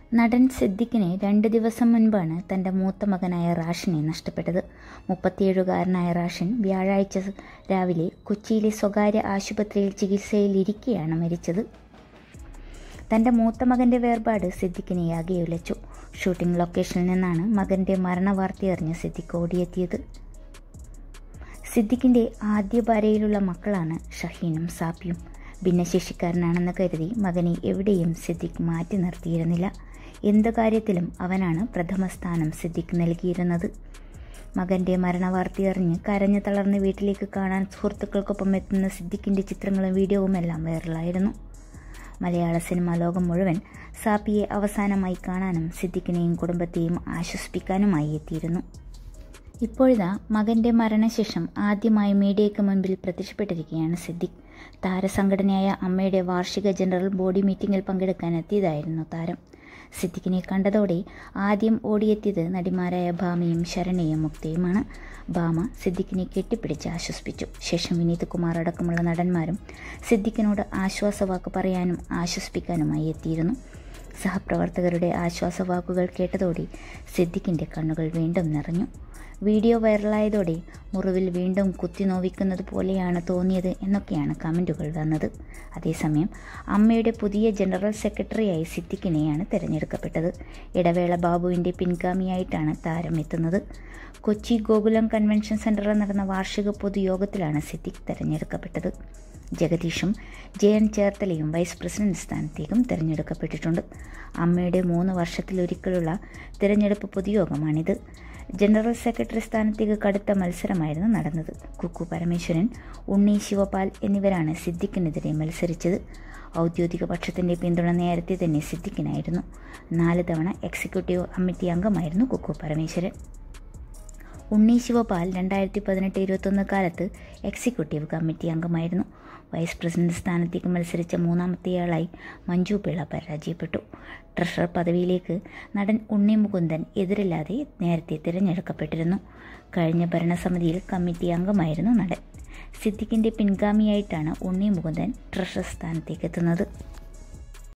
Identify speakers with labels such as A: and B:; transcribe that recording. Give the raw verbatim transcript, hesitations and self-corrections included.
A: നടൻ സിദ്ദിഖിന് രണ്ട് ദിവസം മുൻപാണ് തൻ്റെ മൂത്ത മകനായ റാഷിനെ നഷ്ടപ്പെട്ടത്. മുപ്പത്തിയേഴുകാരനായ റാഷിൻ വ്യാഴാഴ്ച രാവിലെ കൊച്ചിയിലെ സ്വകാര്യ ആശുപത്രിയിൽ ചികിത്സയിലിരിക്കെയാണ് മരിച്ചത്. തൻ്റെ മൂത്ത മകൻ്റെ വേർപാട് സിദ്ദിഖിനെ ആകെ ഉലച്ചു. ഷൂട്ടിംഗ് ലൊക്കേഷനിൽ നിന്നാണ് മകൻ്റെ മരണവാർത്തയറിഞ്ഞ് സിദ്ദിഖ് ഓടിയെത്തിയത്. സിദ്ദിഖിൻ്റെ ആദ്യ ഭാര്യയിലുള്ള മക്കളാണ് ഷഹീനും സാപ്പിയും. ഭിന്നശേഷിക്കാരനാണെന്ന് കരുതി മകനെ എവിടെയും സിദ്ദിഖ് മാറ്റി നിർത്തിയിരുന്നില്ല. എന്ത് കാര്യത്തിലും അവനാണ് പ്രഥമ സ്ഥാനം സിദ്ദിഖ് നൽകിയിരുന്നത്. മകൻ്റെ മരണവാർത്തയറിഞ്ഞ് കരഞ്ഞു തളർന്ന് വീട്ടിലേക്ക് കാണാൻ സുഹൃത്തുക്കൾക്കൊപ്പം എത്തുന്ന സിദ്ദിഖിൻ്റെ ചിത്രങ്ങളും വീഡിയോവും എല്ലാം വൈറലായിരുന്നു. മലയാള സിനിമാ ലോകം മുഴുവൻ സാപ്പിയെ അവസാനമായി കാണാനും സിദ്ദിഖിനെയും കുടുംബത്തെയും ആശ്വസിപ്പിക്കാനുമായി എത്തിയിരുന്നു. ഇപ്പോഴിതാ മകൻ്റെ മരണശേഷം ആദ്യമായി മീഡിയയ്ക്ക് മുൻപിൽ പ്രത്യക്ഷപ്പെട്ടിരിക്കുകയാണ് സിദ്ദിഖ്. താരസംഘടനയായ അമ്മയുടെ വാർഷിക ജനറൽ ബോഡി മീറ്റിംഗിൽ പങ്കെടുക്കാൻ എത്തിയതായിരുന്നു താരം. സിദ്ദിഖിനെ കണ്ടതോടെ ആദ്യം ഓടിയെത്തിയത് നടിമാരായ ഭാമയും ശരണയും മുക്തയുമാണ്. ഭാമ സിദ്ദിഖിനെ കെട്ടിപ്പിടിച്ച് ആശ്വസിപ്പിച്ചു. ശേഷം വിനീത് കുമാർ അടക്കമുള്ള നടന്മാരും സിദ്ദിഖിനോട് ആശ്വാസവാക്ക് പറയാനും ആശ്വസിപ്പിക്കാനുമായി എത്തിയിരുന്നു. സഹപ്രവർത്തകരുടെ ആശ്വാസവാക്കുകൾ കേട്ടതോടെ സിദ്ദിഖിൻ്റെ കണ്ണുകൾ വീണ്ടും നിറഞ്ഞു. വീഡിയോ വൈറലായതോടെ മുറിവിൽ വീണ്ടും കുത്തിനോവിക്കുന്നത് പോലെയാണ് തോന്നിയത് എന്നൊക്കെയാണ് കമൻറ്റുകൾ വന്നത്. അതേസമയം അമ്മയുടെ പുതിയ ജനറൽ സെക്രട്ടറിയായി സിദ്ദിഖിനെയാണ് തിരഞ്ഞെടുക്കപ്പെട്ടത്. ഇടവേള ബാബുവിൻ്റെ പിൻഗാമിയായിട്ടാണ് താരം എത്തുന്നത്. കൊച്ചി ഗോകുലം കൺവെൻഷൻ സെൻറ്ററിൽ നടന്ന വാർഷിക പൊതുയോഗത്തിലാണ് സിദ്ദിഖ് തിരഞ്ഞെടുക്കപ്പെട്ടത്. ജഗദീഷും ജയൻ ചേർത്തലയും വൈസ് പ്രസിഡന്റ് സ്ഥാനത്തേക്കും തിരഞ്ഞെടുക്കപ്പെട്ടിട്ടുണ്ട്. അമ്മയുടെ മൂന്ന് വർഷത്തിലൊരിക്കലുള്ള തിരഞ്ഞെടുപ്പ് പൊതുയോഗമാണിത്. ജനറൽ സെക്രട്ടറി സ്ഥാനത്തേക്ക് കടുത്ത മത്സരമായിരുന്നു നടന്നത്. കുക്കു പരമേശ്വരൻ, ഉണ്ണി ശിവപാൽ എന്നിവരാണ് സിദ്ദിഖിനെതിരെ മത്സരിച്ചത്. ഔദ്യോഗിക പക്ഷത്തിൻ്റെ പിന്തുണ നേരത്തെ തന്നെ സിദ്ദിഖിനായിരുന്നു. നാല് തവണ എക്സിക്യൂട്ടീവ് കമ്മിറ്റി അംഗമായിരുന്നു കുക്കു പരമേശ്വരൻ. ഉണ്ണി ശിവപാൽ രണ്ടായിരത്തി പതിനെട്ട് ഇരുപത്തൊന്ന് കാലത്ത് എക്സിക്യൂട്ടീവ് കമ്മിറ്റി അംഗമായിരുന്നു. വൈസ് പ്രസിഡന്റ് സ്ഥാനത്തേക്ക് മത്സരിച്ച മൂന്നാമത്തെയാളായി മഞ്ജു പിള്ള പരാജയപ്പെട്ടു. ട്രഷറർ പദവിയിലേക്ക് നടൻ ഉണ്ണി മുകുന്ദൻ എതിരില്ലാതെ നേരത്തെ തിരഞ്ഞെടുക്കപ്പെട്ടിരുന്നു. കഴിഞ്ഞ ഭരണസമിതിയിൽ കമ്മിറ്റി അംഗമായിരുന്നു നടൻ. സിദ്ദിഖിൻ്റെ പിൻഗാമിയായിട്ടാണ് ഉണ്ണി മുകുന്ദൻ ട്രഷറർ സ്ഥാനത്തേക്ക് എത്തുന്നത്.